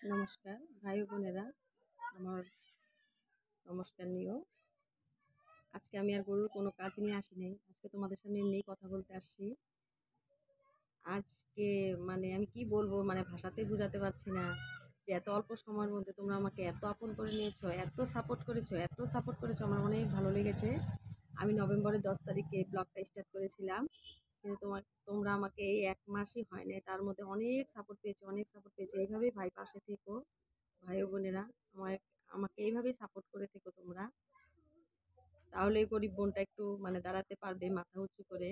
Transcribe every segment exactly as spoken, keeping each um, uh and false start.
নমস্কার ভাই ও বোনেরা, আমার নমস্কার নিও। আজকে আমি আর গরুর কোনো কাজ নিয়ে আসি নাই, আজকে তোমাদের সামনে নিয়ে কথা বলতে আসছি। আজকে মানে আমি কি বলবো, মানে ভাষাতেই বোঝাতে পারছি না যে এত অল্প সময়ের মধ্যে তোমরা আমাকে এত আপন করে নিয়েছো, এত সাপোর্ট করেছো, এত সাপোর্ট করেছো, আমার অনেক ভালো লেগেছে। আমি নভেম্বরের দশ তারিখে ব্লগটা স্টার্ট করেছিলাম, কিন্তু তোমার তোমরা আমাকে এই এক মাসই হয় না, তার মধ্যে অনেক সাপোর্ট পেয়েছো, অনেক সাপোর্ট পেয়েছো। এইভাবেই ভাই পাশে থেকো, ভাই ও বোনেরা, আমার আমাকে এইভাবেই সাপোর্ট করে থেকো তোমরা, তাহলে গরিব বোনটা একটু মানে দাঁড়াতে পারবে মাথা উঁচু করে।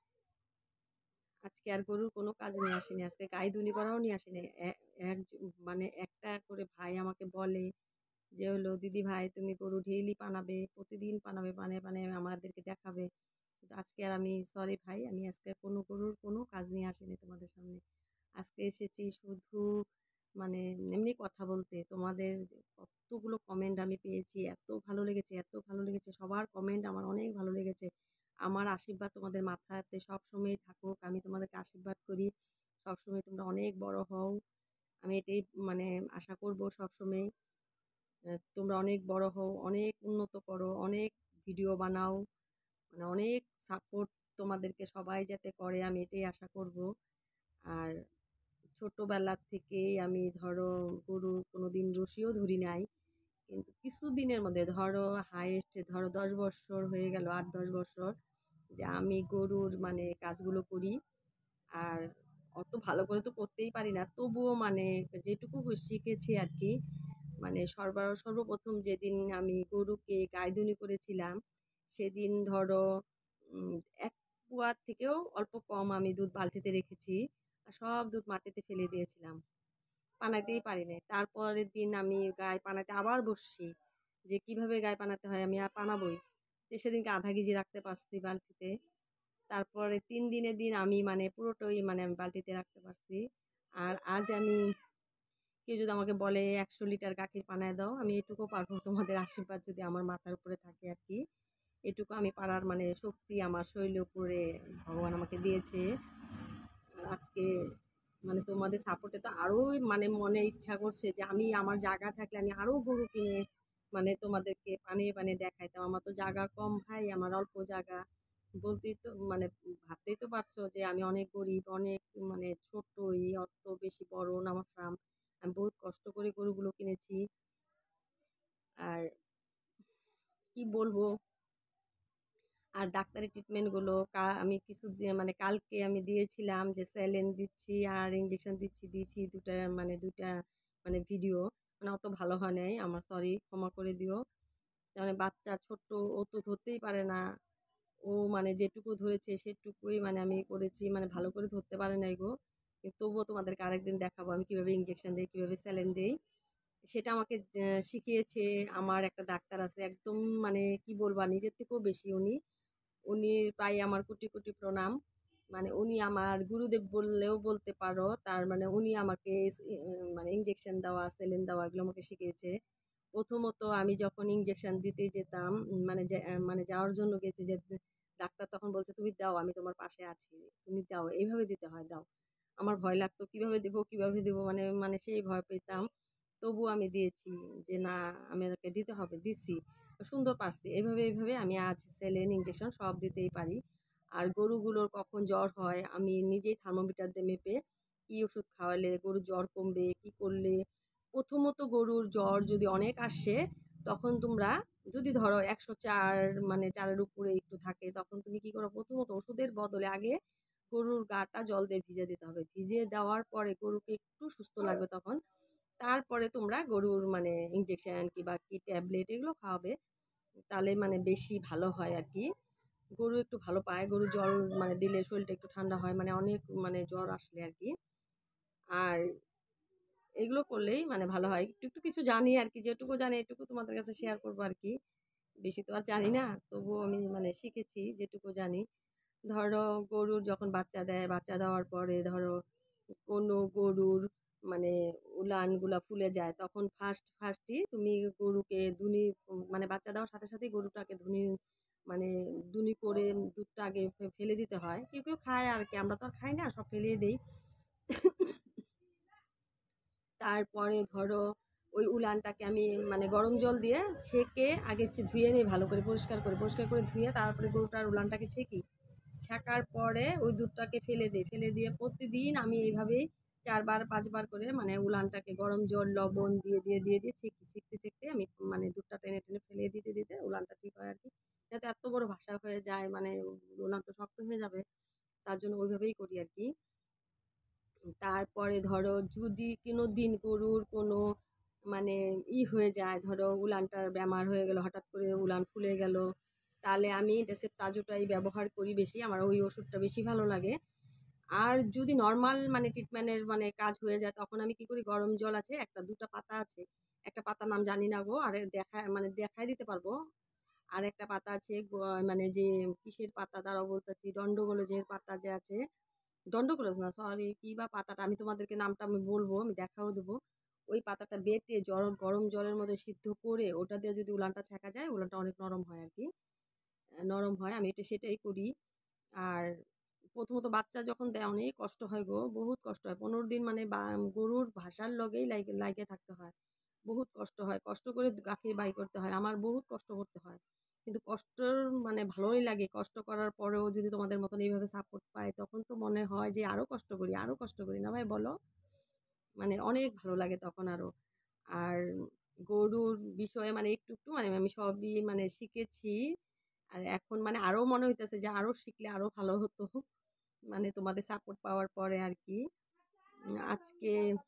আজকে আর গরুর কোনো কাজ নিয়ে আসেনি, আজকে গাই দুনি করাও নিয়ে আসেনি। এ- এক মানে একটা করে ভাই আমাকে বলে যে হলো, দিদি ভাই তুমি গরু ডেইলি পানাবে, প্রতিদিন পানাবে, পানে পানে আমাদেরকে দেখাবে। কিন্তু আজকে আর আমি সরি ভাই, আমি আজকে কোনো গরুর কোনো কাজ নিয়ে আসিনি তোমাদের সামনে। আজকে এসেছি শুধু মানে এমনি কথা বলতে। তোমাদের যে কতগুলো কমেন্ট আমি পেয়েছি, এত ভালো লেগেছে, এত ভালো লেগেছে, সবার কমেন্ট আমার অনেক ভালো লেগেছে। আমার আশীর্বাদ তোমাদের মাথাতে সবসময় থাকুক, আমি তোমাদেরকে আশীর্বাদ করি সবসময় তোমরা অনেক বড় হও, আমি এটাই মানে আশা করব সবসময়। আহ, তোমরা অনেক বড় হও, অনেক উন্নত করো, অনেক ভিডিও বানাও, মানে অনেক সাপোর্ট তোমাদেরকে সবাই যাতে করে, আমি এটাই আশা করব। আর ছোটবেলা থেকেই আমি ধরো গরু কোনোদিন রশিও ধরি নাই, কিন্তু কিছুদিনের মধ্যে ধরো হাইয়েস্ট ধরো দশ বছর হয়ে গেল, আট দশ বছর যে আমি গরুর মানে কাজগুলো করি। আর অত ভালো করে তো করতেই পারি না, তবুও মানে যেটুকু শিখেছি আর কি। মানে সর্ব সর্বপ্রথম যেদিন আমি গরুকে গাইদুনি করেছিলাম, সেদিন ধরো উম, এক কুয়ার থেকেও অল্প কম আমি দুধ বালতিতে রেখেছি, আর সব দুধ মাটিতে ফেলে দিয়েছিলাম, পানাতেই পারি নাই। তারপরের দিন আমি গায়ে পানাতে আবার বসছি, যে কিভাবে গায়ে পানাতে হয়, আমি আর পানাবই। তো সেদিনকে আধা কেজি রাখতে পারছি বালতিতে। তারপরে তিন দিনের দিন আমি মানে পুরোটাই মানে আমি বালতিতে রাখতে পারছি। আর আজ আমি, কেউ যদি আমাকে বলে একশো লিটার গাখীর পানায় দাও, আমি এটুকু পারবো, তোমাদের আশীর্বাদ যদি আমার মাথার উপরে থাকে আর কি। এটুকু আমি পারার মানে শক্তি আমার শরীরের উপরে ভগবান আমাকে দিয়েছে। আর আজকে মানে তোমাদের সাপোর্টে তো আরোই মানে মনে ইচ্ছা করছে যে আমি আমার জায়গা থাকলে আমি আরো গরু কিনে মানে তোমাদেরকে পানিয়ে পানিয়ে দেখাইতাম। আমার তো জায়গা কম ভাই, আমার অল্প জায়গা। বলতেই তো মানে ভাবতেই তো পারছো যে আমি অনেক গরিব, অনেক মানে ছোট, এই অত বেশি বড় না আমার ফার্ম। আমি বহুত কষ্ট করে গরুগুলো কিনেছি। আর কি বলবো, আর ডাক্তারি ট্রিটমেন্টগুলো কা আমি কিছু দিয়ে মানে কালকে আমি দিয়েছিলাম যে স্যালাইন দিচ্ছি আর ইঞ্জেকশন দিচ্ছি, দিয়েছি দুটা মানে দুটা মানে ভিডিও মানে অত ভালো হয় নাই, আমার সরি, ক্ষমা করে দিও। মানে বাচ্চা ছোট্ট, ও তো ধরতেই পারে না, ও মানে যেটুকু ধরেছে সেটুকুই মানে আমি করেছি, মানে ভালো করে ধরতে পারে নাই গো। কিন্তু তবুও তোমাদেরকে আরেকদিন দেখাবো আমি কিভাবে ইঞ্জেকশন দিই, কিভাবে স্যালাইন দিই। সেটা আমাকে আহ, শিখিয়েছে আমার একটা ডাক্তার আছে, একদম মানে কি বলবা, নিজের থেকেও বেশি উনি। উনি প্রায় আমার কোটি কোটি প্রণাম। মানে উনি আমার গুরুদেব বললেও বলতে পারো, তার মানে উনি আমাকে স- ই- উম, মানে ইঞ্জেকশন দেওয়া, সেলিন দেওয়া এগুলো আমাকে শিখিয়েছে। প্রথমত আমি যখন ইঞ্জেকশন দিতে যেতাম, উম, মানে যে- আহ, মানে যাওয়ার জন্য গেছি, যে ডাক্তার তখন বলছে তুমি দাও, আমি তোমার পাশে আছি, তুমি দাও, এইভাবে দিতে হয়, দাও। আমার ভয় লাগতো কিভাবে দেবো কিভাবে দেবো, মানে মানে সেই ভয় পেতাম। তবু আমি দিয়েছি, যে না আমাকে দিতে হবে, দিচ্ছি, সুন্দর পারছি। এইভাবে এইভাবে আমি আজ স্যালাইন ইঞ্জেকশন সব দিতেই পারি। আর গরুগুলোর কখন জ্বর হয় আমি নিজেই থার্মোমিটার দিয়ে মেপে কি ওষুধ খাওয়ালে গরুর জ্বর কমবে, কি করলে। প্রথমত গরুর জ্বর যদি অনেক আসে, তখন তোমরা যদি ধরো একশো চার মানে চারের উপরে একটু থাকে, তখন তুমি কি করো, প্রথমত ওষুধের বদলে আগে গরুর গাটা জল দিয়ে ভিজিয়ে দিতে হবে। ভিজিয়ে দেওয়ার পরে গরুকে একটু সুস্থ লাগবে তখন, তারপরে তোমরা গরুর মানে ইঞ্জেকশন কিংবা কি ট্যাবলেট এগুলো খাওয়াবে, তাহলে মানে বেশি ভালো হয় আর কি। গরু একটু ভালো পায়, গরু জল মানে দিলে শরীরটা একটু ঠান্ডা হয়, মানে অনেক মানে জ্বর আসলে আর কি। আর এগুলো করলেই মানে ভালো হয়। একটু একটু কিছু জানি আর কি, যেটুকু জানি এটুকু তোমাদের কাছে শেয়ার করবো আর কি। বেশি তো আর জানি না, তবুও আমি মানে শিখেছি যেটুকু জানি। ধরো গরুর যখন বাচ্চা দেয়, বাচ্চা দেওয়ার পরে ধরো কোনো গরুর মানে উলানগুলা ফুলে যায়, তখন ফার্স্ট ফার্স্টই তুমি গরুকে দুনি মানে বাচ্চা দেওয়ার সাথে সাথেই গরুটাকে ধুনি মানে দুনি করে দুধটা আগে ফে- ফেলে দিতে হয়। কেউ কেউ খায় আর কি, আমরা তো আর খাই না, সব ফেলিয়ে দিই। তারপরে ধরো ওই উলানটাকে আমি মানে গরম জল দিয়ে ছেঁকে আগে হচ্ছে ধুয়ে নিই ভালো করে, পরিষ্কার করে পরিষ্কার করে ধুয়ে তারপরে গরুটার উলানটাকে ছেঁকি। ছাকার পরে ওই দুধটাকে ফেলে দিই, ফেলে দিয়ে প্রতিদিন আমি এইভাবেই চারবার পাঁচবার করে মানে উলানটাকে গরম জল লবণ দিয়ে দিয়ে দিয়ে দিয়ে ছেঁকি, ছেঁকতে ছেঁকতে আমি মানে দুধটা টেনে টেনে ফেলে দিতে দিতে উলানটা ঠিক হয় আর কি। যাতে এত বড় ভাসা হয়ে যায়, মানে উলান তো শক্ত হয়ে যাবে, তার জন্য ওইভাবেই করি আর কি। তারপরে ধরো যদি কোনো দিন গরুর কোনো মানে ই হয়ে যায়, ধরো উলানটার বেমার হয়ে গেল, হঠাৎ করে উলান ফুলে গেল, তাহলে আমি দেশের তাজুটাই ব্যবহার করি বেশি, আমার ওই ওষুধটা বেশি ভালো লাগে। আর যদি নর্মাল মানে ট্রিটমেন্টের মানে কাজ হয়ে যায়, তখন আমি কি করি, গরম জল আছে, একটা দুটা পাতা আছে, একটা পাতার নাম জানি না গো, আর দেখা মানে দেখাই দিতে পারবো। আর একটা পাতা আছে মানে যে কিসের পাতা দাঁড়াও বলতেছি, দণ্ডগোলজের পাতা যে আছে, দণ্ডকোলজ না সরি, কি বা পাতাটা আমি তোমাদেরকে নামটা আমি বলবো, আমি দেখাও দেবো। ওই পাতাটা বেটে জল গরম জলের মধ্যে সিদ্ধ করে ওটা দিয়ে যদি উলানটা ছেঁকা যায়, উলানটা অনেক নরম হয় আর কি। নরম হয়, আমি এটা সেটাই করি। আর প্রথমত বাচ্চা যখন দেয় অনেক কষ্ট হয় গো, বহুত কষ্ট হয়, পনেরো দিন মানে বা গরুর ভাষার লগেই লাগে লাগে থাকতে হয়, বহুত কষ্ট হয়, কষ্ট করে গাখীর বাই করতে হয়, আমার বহুত কষ্ট করতে হয়। কিন্তু কষ্টর মানে ভালোই লাগে, কষ্ট করার পরেও যদি তোমাদের মতন এইভাবে সাপোর্ট পাই, তখন তো মনে হয় যে আরো কষ্ট করি, আরো কষ্ট করি, না ভাই বলো? মানে অনেক ভালো লাগে তখন আরো। আর গরুর বিষয়ে মানে একটু একটু মানে আমি সবই মানে শিখেছি। আর এখন মানে আরো মনে হইতেছে যে আরো শিখলে আরো ভালো হতো, মানে তোমাদের সাপোর্ট পাওয়ার পরে আর কি। উম, আজকে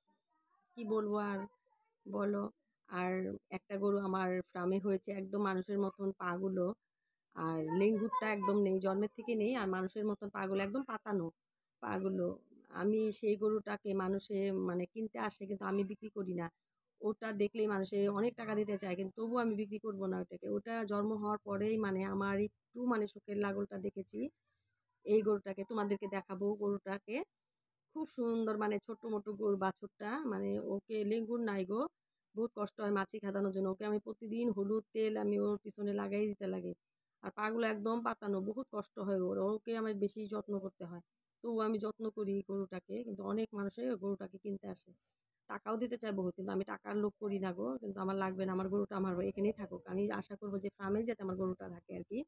কি বলবো আর, বলো। আর একটা গরু আমার ফার্মে হয়েছে একদম মানুষের মতন পাগুলো, আর লেঙ্গুরটা একদম নেই, জন্মের থেকে নেই, আর মানুষের মতন পাগুলো একদম পাতানো পাগুলো। আমি সেই গরুটাকে মানুষে মানে কিনতে আসে, কিন্তু আমি বিক্রি করি না। ওটা দেখলেই মানুষে অনেক টাকা দিতে চায়, কিন্তু তবুও আমি বিক্রি করবো না ওটাকে। ওটা জন্ম হওয়ার পরেই মানে আমার একটু মানে শোকের লাগলটা দেখেছি। এই গরুটাকে তোমাদেরকে দেখাবো, গরুটাকে খুব সুন্দর, মানে ছোট্ট মোটো গরু বাছুরটা, মানে ওকে লেঙ্গুর নাই গো, বহুত কষ্ট হয় মাছি খাদানোর জন্য, ওকে আমি প্রতিদিন হলুদ তেল আমি ওর পিছনে লাগাই দিতে লাগে। আর পাগুলো একদম পাতানো, বহুত কষ্ট হয় ওর, ওকে আমার বেশি যত্ন করতে হয়। তো আমি যত্ন করি গরুটাকে, কিন্তু অনেক মানুষে গরুটাকে কিনতে আসে, টাকাও দিতে চায় বহুত, কিন্তু আমি টাকার লোভ করি না গো, কিন্তু আমার লাগবে না, আমার গরুটা আমার এখানেই থাকুক, আমি আশা করবো যে ফার্মে যাতে আমার গরুটা থাকে আর কি।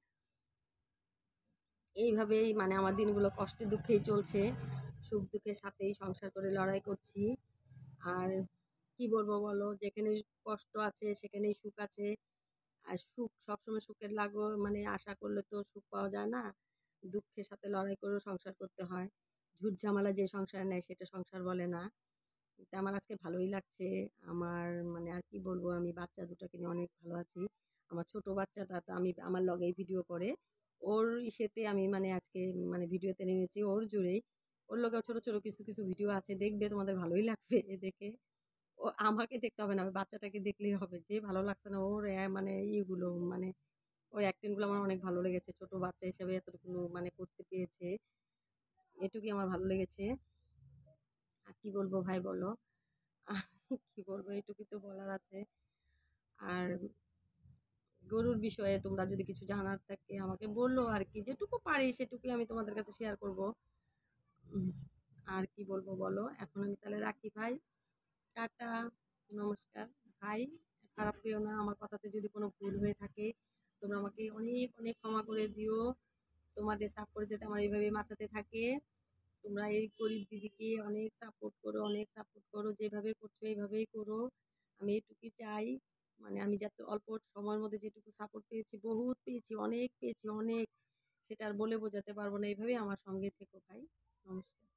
এইভাবেই মানে আমার দিনগুলো কষ্টে দুঃখেই চলছে, সুখ দুঃখের সাথেই সংসার করে লড়াই করছি। আর কি বলবো বলো, যেখানে কষ্ট আছে সেখানেই সুখ আছে। আর সুখ সবসময় সুখের লাগো মানে আশা করলে তো সুখ পাওয়া যায় না, দুঃখের সাথে লড়াই করেও সংসার করতে হয়। ঝুট ঝামেলা যে সংসার নেয় সেটা সংসার বলে না। তো আমার আজকে ভালোই লাগছে। আমার মানে আর কি বলবো, আমি বাচ্চা দুটাকে নিয়ে অনেক ভালো আছি। আমার ছোট বাচ্চাটা তো আমি আমার লগেই ভিডিও করে, ওর ইসেতে আমি মানে আজকে মানে ভিডিওতে নেমেছি ওর জুড়েই। ওর লগেও ছোট ছোট কিছু কিছু ভিডিও আছে, দেখবে তোমাদের ভালোই লাগবে দেখে। ও আমাকে দেখতে হবে না, আমি বাচ্চাটাকে দেখলেই হবে, যে ভালো লাগছে না ওর অ্যা মানে ইয়েগুলো মানে ওর অ্যাক্টিং গুলো আমার অনেক ভালো লেগেছে, ছোট বাচ্চা হিসেবে এতটুকু মানে করতে পেরেছে, এটুকুই আমার ভালো লেগেছে। আর কি বলবো ভাই বলো? আহ, কি বলবো, এটুকুই তো বলার আছে। আর গরুর বিষয়ে তোমরা যদি কিছু জানার থাকে আমাকে বললো আর কি, যেটুকু পারি সেটুকুই আমি তোমাদের কাছে শেয়ার করব। উম, আর কি বলবো বলো, এখন আমি তাহলে রাখি ভাই, টাটা, নমস্কার। ভাই খারাপ পেও না, আমার কথাতে যদি কোনো ভুল হয়ে থাকে তোমরা আমাকে অনেক অনেক ক্ষমা করে দিও। তোমাদের সাপোর্ট যাতে আমার এইভাবে মাথাতে থাকে, তোমরা এই গরিব দিদিকে অনেক সাপোর্ট করো, অনেক সাপোর্ট করো, যেভাবে করছো এইভাবেই করো। আমি এটুকুই চাই, মানে আমি যাতে অল্প সময়ের মধ্যে যেটুকু সাপোর্ট পেয়েছি, বহুত পেয়েছি, অনেক পেয়েছি অনেক, সেটা আর বলে বোঝাতে পারবো না। এইভাবেই আমার সঙ্গে থেকো ভাই। নমস্কার।